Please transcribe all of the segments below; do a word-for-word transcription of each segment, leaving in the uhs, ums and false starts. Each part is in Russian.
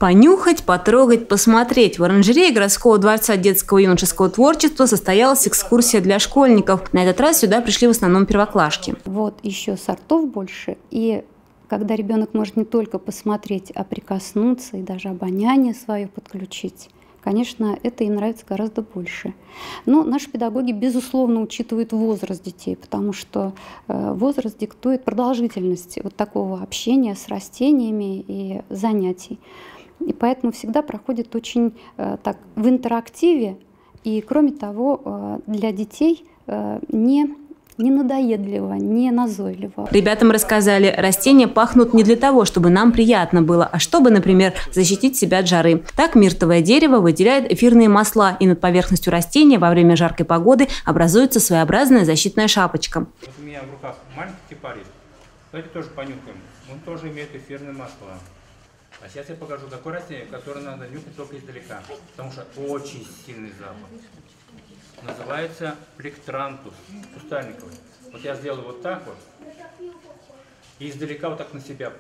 Понюхать, потрогать, посмотреть. В оранжерее городского дворца детского и юношеского творчества состоялась экскурсия для школьников. На этот раз сюда пришли в основном первоклашки. Вот еще сортов больше. И когда ребенок может не только посмотреть, а прикоснуться и даже обоняние свое подключить, конечно, это им нравится гораздо больше. Но наши педагоги, безусловно, учитывают возраст детей, потому что возраст диктует продолжительность вот такого общения с растениями и занятий. И поэтому всегда проходит очень так в интерактиве, и, кроме того, для детей не не надоедливо, не назойливо. Ребятам рассказали, растения пахнут не для того, чтобы нам приятно было, а чтобы, например, защитить себя от жары. Так миртовое дерево выделяет эфирные масла, и над поверхностью растения во время жаркой погоды образуется своеобразная защитная шапочка. Вот у меня в руках маленький кипарис. Давайте тоже понюхаем. Он тоже имеет эфирные масла. А сейчас я покажу такое растение, которое надо нюхать только издалека, потому что очень сильный запах. Называется плектрантус кустарниковый. Вот я сделаю вот так вот и издалека вот так на себя.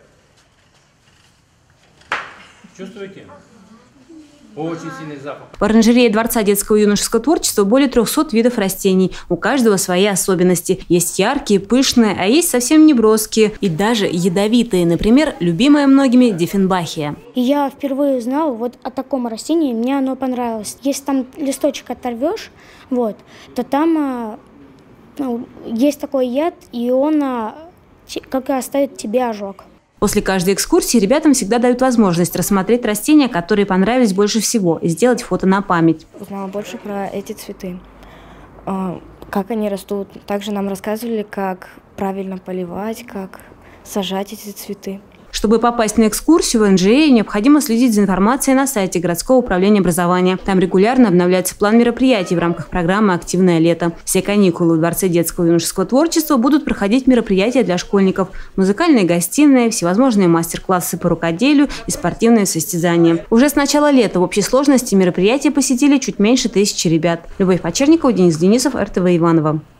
Чувствуете? Очень сильный запах. В оранжерее Дворца детского и юношеского творчества более трёхсот видов растений. У каждого свои особенности. Есть яркие, пышные, а есть совсем неброские и даже ядовитые. Например, любимая многими диффенбахия. Я впервые узнала вот о таком растении, мне оно понравилось. Если там листочек оторвешь, вот, то там ну, есть такой яд, и он как и оставит тебе ожог. После каждой экскурсии ребятам всегда дают возможность рассмотреть растения, которые понравились больше всего, и сделать фото на память. Узнала больше про эти цветы, как они растут. Также нам рассказывали, как правильно поливать, как сажать эти цветы. Чтобы попасть на экскурсию в оранжерее, необходимо следить за информацией на сайте городского управления образования. Там регулярно обновляется план мероприятий в рамках программы «Активное лето». Все каникулы в Дворце детского и юношеского творчества будут проходить мероприятия для школьников. Музыкальные гостиные, всевозможные мастер-классы по рукоделию и спортивные состязания. Уже с начала лета в общей сложности мероприятия посетили чуть меньше тысячи ребят. Любовь Почерникова, Денис Денисов, эр тэ вэ Иваново.